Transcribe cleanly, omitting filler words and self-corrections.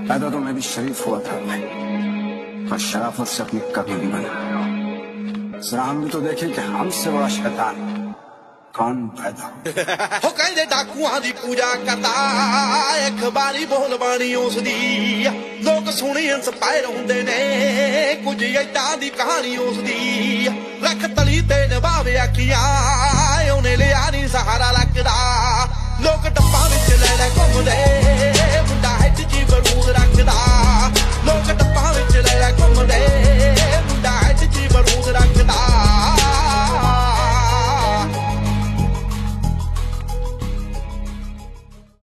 पैदा तो मैं भी शरीफ हुआ था भाई, पर शराफत से अपनी कभी नहीं बना। जरा हम भी तो देखें कि हमसे बड़ा शैतान कौन पैदा हो। कहते डाकुआं दी पूजा करता, अखबारी बोल बाणी उसदी, लोग सुनी इंस्पायर हुंदे ने, कुछ इदां दी कहानी उसदी। रख तली ते नभावे अखियां, उन्हें लिया नी सहारा लगदा। लोग डब्बा विच ले ले घुमदे, मुंडा हिट जी बरूद रखदा।